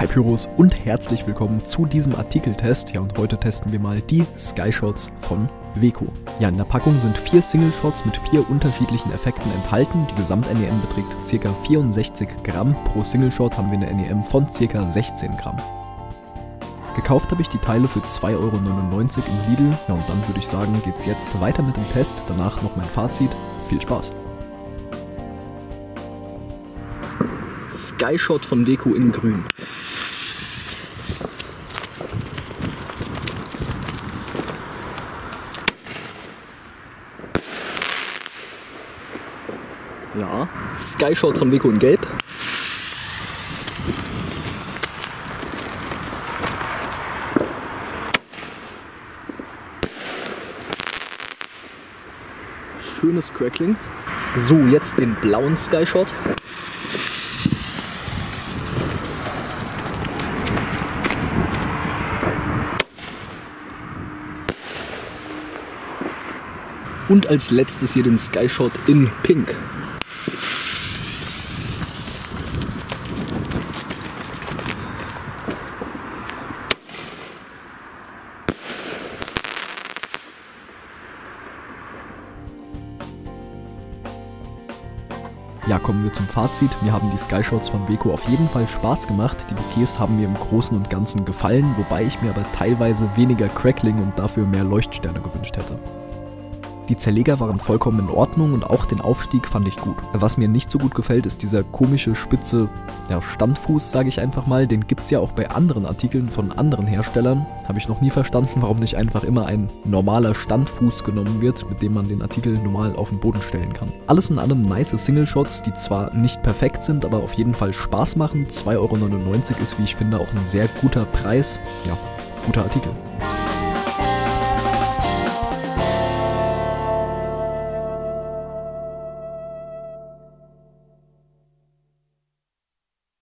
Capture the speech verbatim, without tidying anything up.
Hi Pyros und herzlich willkommen zu diesem Artikeltest. Ja, und heute testen wir mal die Skyshots von Weco. Ja, in der Packung sind vier Single-Shots mit vier unterschiedlichen Effekten enthalten. Die Gesamt-N E M beträgt ca. vierundsechzig Gramm. Pro Single-Shot haben wir eine N E M von ca. sechzehn Gramm. Gekauft habe ich die Teile für zwei Euro neunundneunzig im Lidl. Ja, und dann würde ich sagen, geht's jetzt weiter mit dem Test. Danach noch mein Fazit. Viel Spaß! Skyshot von Weco in grün. Ja, Skyshot von Weco in gelb. Schönes Crackling. So, jetzt den blauen Skyshot. Und als letztes hier den Skyshot in Pink. Ja, kommen wir zum Fazit. Mir haben die Skyshots von Weco auf jeden Fall Spaß gemacht. Die Bouquets haben mir im Großen und Ganzen gefallen, wobei ich mir aber teilweise weniger Crackling und dafür mehr Leuchtsterne gewünscht hätte. Die Zerleger waren vollkommen in Ordnung und auch den Aufstieg fand ich gut. Was mir nicht so gut gefällt, ist dieser komische, spitze ja, Standfuß, sage ich einfach mal. Den gibt es ja auch bei anderen Artikeln von anderen Herstellern. Habe ich noch nie verstanden, warum nicht einfach immer ein normaler Standfuß genommen wird, mit dem man den Artikel normal auf den Boden stellen kann. Alles in allem nice Single-Shots, die zwar nicht perfekt sind, aber auf jeden Fall Spaß machen. zwei Euro neunundneunzig ist, wie ich finde, auch ein sehr guter Preis. Ja, guter Artikel.